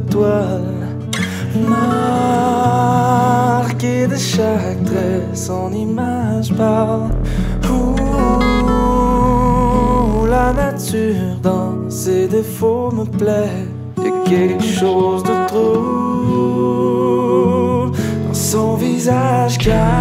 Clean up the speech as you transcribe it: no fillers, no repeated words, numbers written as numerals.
toile, marquée de chaque trait, son image parle. La nature dans ses défauts me plaît. Y'a quelque chose de trop dans son visage car